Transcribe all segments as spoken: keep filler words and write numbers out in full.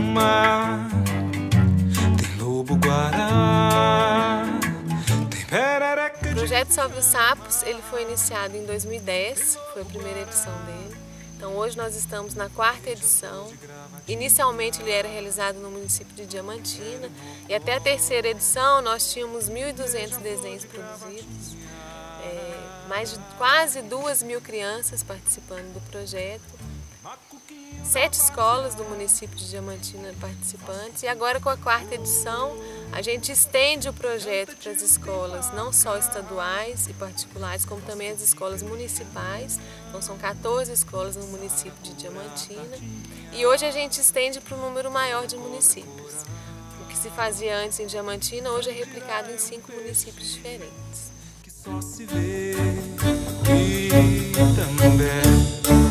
pijama, tem lobo-guará, tem perereca. O projeto Salve os Sapos, ele foi iniciado em dois mil e dez, foi a primeira edição dele. Então hoje nós estamos na quarta edição. Inicialmente ele era realizado no município de Diamantina e até a terceira edição nós tínhamos mil e duzentos desenhos produzidos, é, mais de quase duas mil crianças participando do projeto, sete escolas do município de Diamantina participantes, e agora com a quarta edição a gente estende o projeto para as escolas não só estaduais e particulares, como também as escolas municipais. Então são quatorze escolas no município de Diamantina e hoje a gente estende para um número maior de municípios. O que se fazia antes em Diamantina hoje é replicado em cinco municípios diferentes. Que só se vê e também.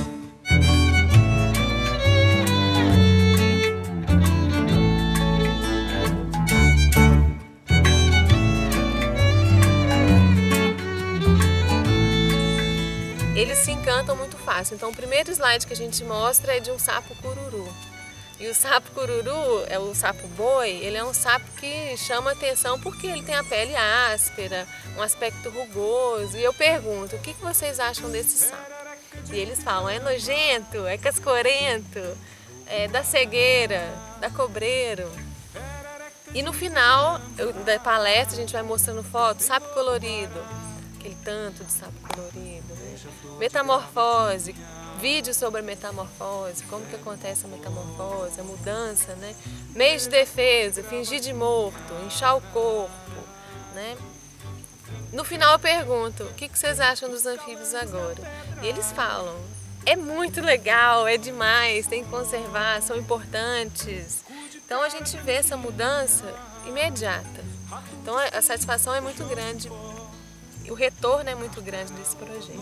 Eles se encantam muito fácil. Então o primeiro slide que a gente mostra é de um sapo cururu. E o sapo cururu, é o sapo boi, ele é um sapo que chama atenção porque ele tem a pele áspera, um aspecto rugoso. E eu pergunto, o que vocês acham desse sapo? E eles falam, é nojento, é cascorento, é da cegueira, da cobreiro. E no final da palestra a gente vai mostrando fotos, sapo colorido, aquele tanto de sapo colorido, né? Metamorfose, vídeos sobre a metamorfose, como que acontece a metamorfose, a mudança, né? Meio de defesa, fingir de morto, inchar o corpo, né? No final eu pergunto, o que vocês acham dos anfíbios agora? E eles falam, é muito legal, é demais, tem que conservar, são importantes. Então a gente vê essa mudança imediata. Então a satisfação é muito grande. O retorno é muito grande desse projeto.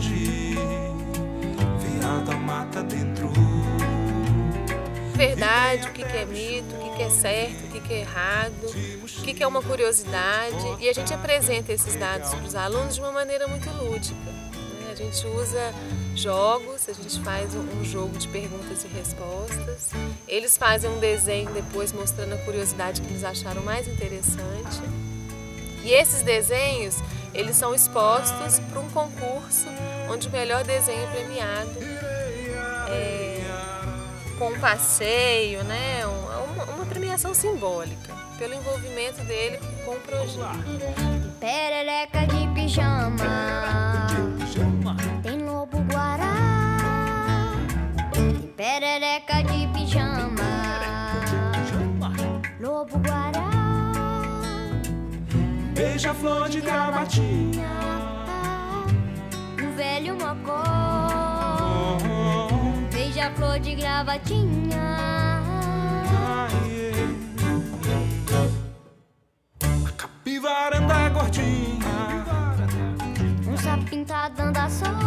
Verdade, o que é mito, o que é certo, o que é errado, o que é uma curiosidade. E a gente apresenta esses dados para os alunos de uma maneira muito lúdica. A gente usa jogos, a gente faz um jogo de perguntas e respostas. Eles fazem um desenho depois mostrando a curiosidade que eles acharam mais interessante. E esses desenhos, eles são expostos para um concurso onde o melhor desenho é premiado é, com um passeio, né? uma, uma premiação simbólica pelo envolvimento dele com o projeto. Perereca de pijama, tem lobo-guará, tem perereca de pijama, lobo-guará. Beija-flor de gravatinha, o velho mocó, beija-flor de gravatinha. A capivara anda gordinha, um sapinho tá dando a sol.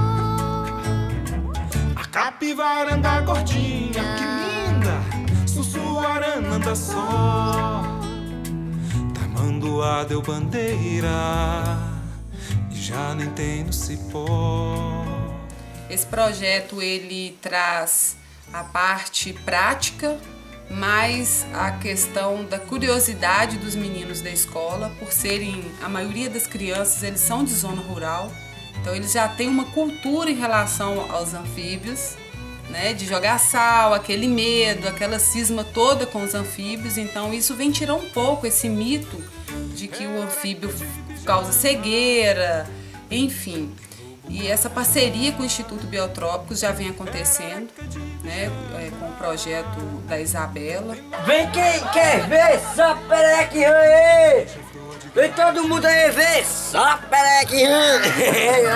a capivara anda gordinha, que linda, sussuarana anda só. Tamanduá deu bandeira e já nem tem no cipó. Esse projeto ele traz a parte prática, mais a questão da curiosidade dos meninos da escola, por serem, a maioria das crianças, eles são de zona rural, então eles já têm uma cultura em relação aos anfíbios, né, de jogar sal, aquele medo, aquela cisma toda com os anfíbios. Então isso vem tirar um pouco esse mito de que o anfíbio causa cegueira, enfim. E essa parceria com o Instituto Biotrópicos já vem acontecendo, né, com o projeto da Isabela. Vem quem quer ver Sapereque aí! Vem todo mundo aí ver Sapereque aí!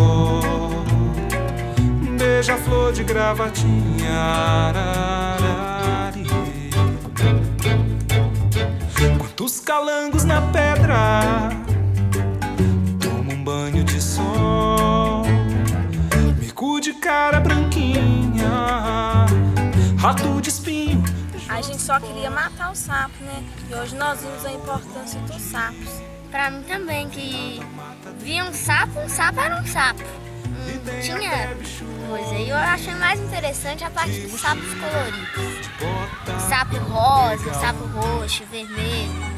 Beija-flor de gravatinha, ararari. Quantos calangos na pedra, toma um banho de sol. Mico de cara branquinha, rato de espinho. A gente só queria matar o sapo, né? E hoje nós vimos a importância dos sapos. Pra mim também, que via um sapo, um sapo era um sapo. Hum, tinha coisa. E eu achei mais interessante a parte dos sapos coloridos. O sapo sapo rosa, sapo roxo, vermelho.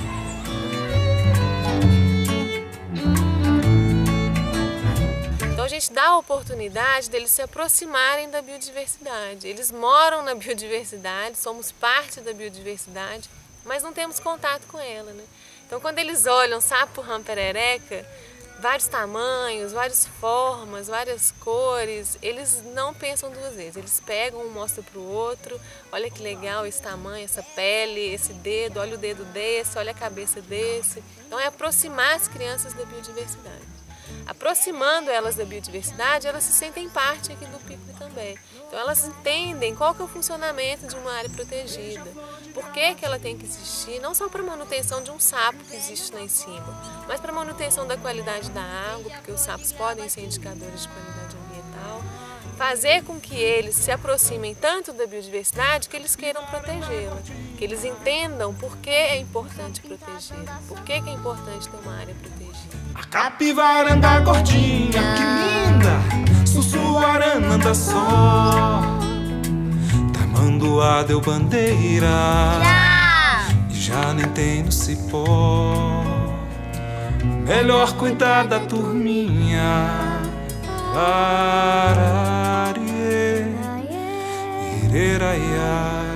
Então a gente dá a oportunidade deles se aproximarem da biodiversidade. Eles moram na biodiversidade, somos parte da biodiversidade, mas não temos contato com ela, né? Então quando eles olham sapo ramperereca, vários tamanhos, várias formas, várias cores, eles não pensam duas vezes. Eles pegam um, mostram para o outro, olha que legal esse tamanho, essa pele, esse dedo, olha o dedo desse, olha a cabeça desse. Então é aproximar as crianças da biodiversidade. Aproximando elas da biodiversidade, elas se sentem parte aqui do Pickle também. Então elas entendem qual que é o funcionamento de uma área protegida, por que que ela tem que existir, não só para manutenção de um sapo que existe lá em cima, mas para manutenção da qualidade da água, porque os sapos podem ser indicadores de qualidade ambiental, fazer com que eles se aproximem tanto da biodiversidade que eles queiram protegê-la, que eles entendam por que é importante protegê-la, por que que é importante ter uma área protegida. A capivaranda gordinha, que linda, sussuarana anda só. Tamanduá deu bandeira e já nem tem no cipó. Melhor cuidar da turminha. Ararie, ireraiá.